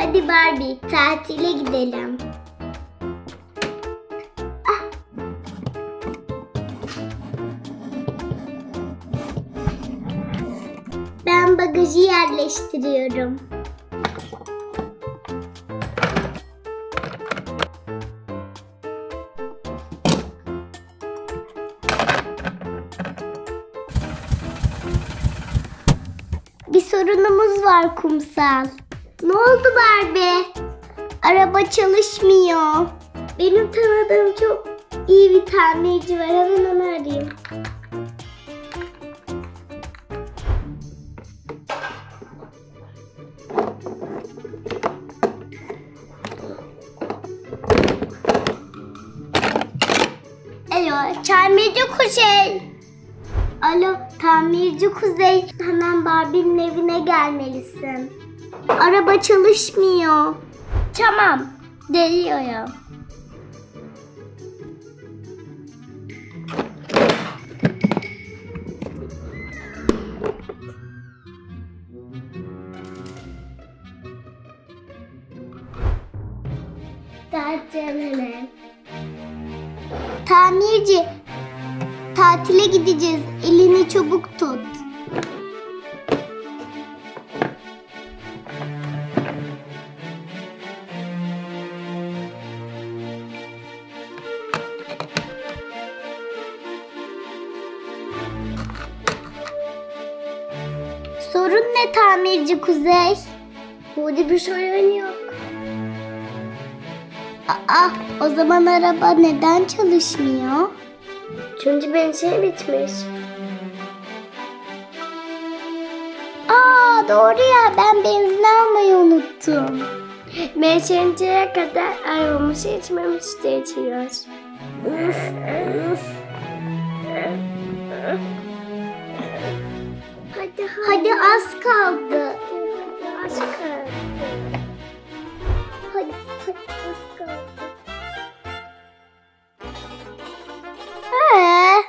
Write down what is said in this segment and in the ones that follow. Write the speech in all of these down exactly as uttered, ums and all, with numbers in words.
Hadi Barbie, tatile gidelim. Ah. Ben bagajı yerleştiriyorum. Bir sorunumuz var kumsal. Ne oldu Barbie? Araba çalışmıyor. Benim tanıdığım çok iyi bir tamirci var. Hemen onu arayayım. Alo, tamirci Kuzey. Alo, tamirci Kuzey. Hemen Barbie'nin evine gelmelisin. Araba çalışmıyor. Tamam, geliyorum. Hemen. Tamirci, tatile gideceğiz. Elini çabuk tut. Sorun ne tamirci Kuzey? Burada bir sorun yok. Aa, o zaman araba neden çalışmıyor? Çünkü benzin bitmiş. Aa, doğru ya, ben benzin almayı unuttum. Benzinciye kadar arabamızı içmemiz istiyoruz. Hadi, hadi az kaldı. Az kaldı. Hadi, hadi az kaldı. Ee?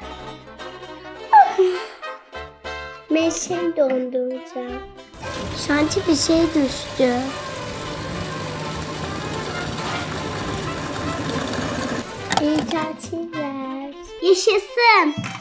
Ben seni donduracağım. Sanki bir şey düştü. İyi tatiller. Yaşasın.